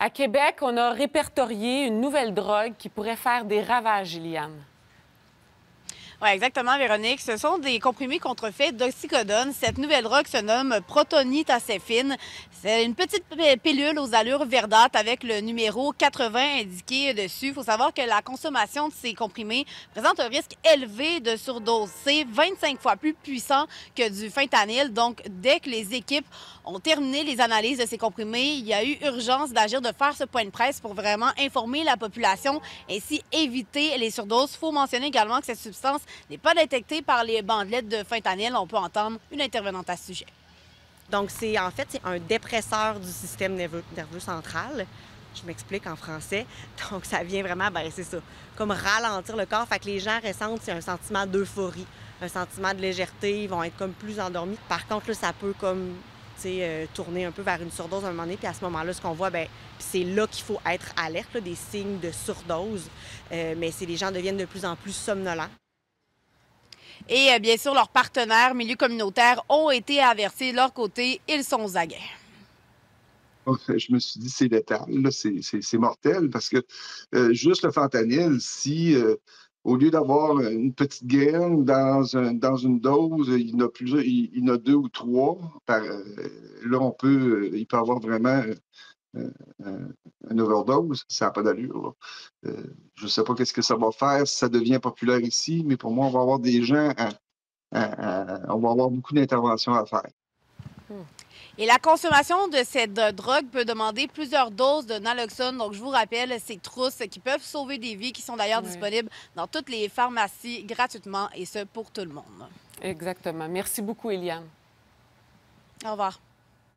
À Québec, on a répertorié une nouvelle drogue qui pourrait faire des ravages, Eliane. Oui, exactement, Véronique. Ce sont des comprimés contrefaits d'oxycodone. Cette nouvelle drogue se nomme protonitacéphine. C'est une petite pilule aux allures verdâtres avec le numéro 80 indiqué dessus. Il faut savoir que la consommation de ces comprimés présente un risque élevé de surdose. C'est 25 fois plus puissant que du fentanyl. Donc, dès que les équipes ont terminé les analyses de ces comprimés, il y a eu urgence d'agir, de faire ce point de presse pour vraiment informer la population, ainsi éviter les surdoses. Il faut mentionner également que cette substance n'est pas détectée par les bandelettes de fentanyl. On peut entendre une intervenante à ce sujet. Donc, c'est un dépresseur du système nerveux central. Je m'explique en français. Donc, ça vient vraiment, c'est ça, comme ralentir le corps. Fait que les gens ressentent un sentiment d'euphorie, un sentiment de légèreté. Ils vont être comme plus endormis. Par contre, là, ça peut comme, tourner un peu vers une surdose à un moment donné. Puis à ce moment-là, ce qu'on voit, c'est là qu'il faut être alerte, là, des signes de surdose. Mais les gens deviennent de plus en plus somnolents. Et bien sûr, leurs partenaires milieux communautaires ont été avertis de leur côté. Ils sont aux aguets. Je me suis dit, c'est létal, là, c'est mortel, parce que juste le fentanyl, si au lieu d'avoir une petite graine dans une dose, il y en a plusieurs, il y en a 2 ou 3, là, il peut avoir vraiment une overdose, ça n'a pas d'allure. Je ne sais pas qu'est-ce que ça va faire si ça devient populaire ici, mais pour moi, on va avoir des gens, on va avoir beaucoup d'interventions à faire. Et la consommation de cette drogue peut demander plusieurs doses de naloxone. Donc, je vous rappelle, ces trousses qui peuvent sauver des vies, qui sont d'ailleurs disponibles dans toutes les pharmacies gratuitement, et ce, pour tout le monde. Exactement. Merci beaucoup, Eliane. Au revoir.